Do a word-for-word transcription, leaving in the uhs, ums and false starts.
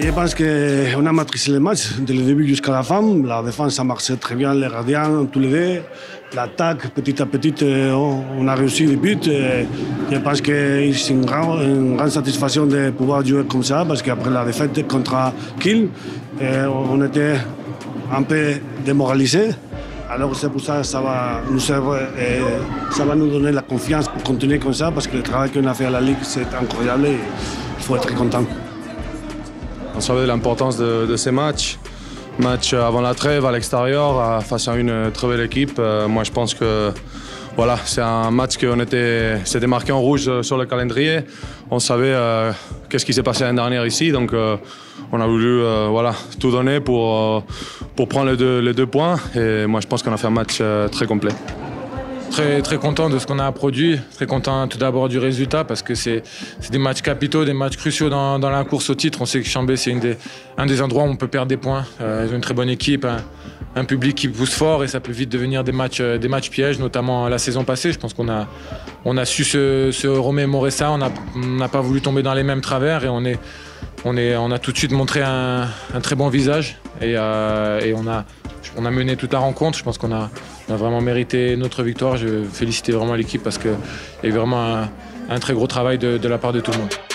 Je pense qu'on a maîtrisé le match dès le début jusqu'à la fin. La défense a marché très bien, les gardiens, tous les deux. L'attaque, petit à petit, on a réussi les buts. Je pense que c'est une grande, une grande satisfaction de pouvoir jouer comme ça, parce qu'après la défaite contre Kiel, on était un peu démoralisés. Alors c'est pour ça que ça va nous servir et ça va nous donner la confiance pour continuer comme ça, parce que le travail qu'on a fait à la Ligue, c'est incroyable et il faut être content. On savait de l'importance de, de ces matchs. Match avant la trêve à l'extérieur face à une très belle équipe. Moi je pense que voilà, c'est un match qu'on était, c'était marqué en rouge sur le calendrier. On savait euh, qu'est-ce qui s'est passé l'année dernière ici, donc euh, on a voulu euh, voilà, tout donner pour, euh, pour prendre les deux, les deux points. Et moi je pense qu'on a fait un match euh, très complet. Très, très content de ce qu'on a produit, très content tout d'abord du résultat parce que c'est des matchs capitaux, des matchs cruciaux dans, dans la course au titre. On sait que Chambé c'est un des endroits où on peut perdre des points. Euh, ils ont une très bonne équipe, un, un public qui pousse fort et ça peut vite devenir des matchs, des matchs pièges, notamment la saison passée. Je pense qu'on a, on a su se, se remémorer ça, on n'a pas voulu tomber dans les mêmes travers et on, est, on, est, on a tout de suite montré un, un très bon visage et, euh, et on, a, on a mené toute la rencontre. Je pense qu'on a On a vraiment mérité notre victoire. Je veux féliciter vraiment l'équipe parce qu'il y a eu vraiment un, un très gros travail de, de la part de tout le monde.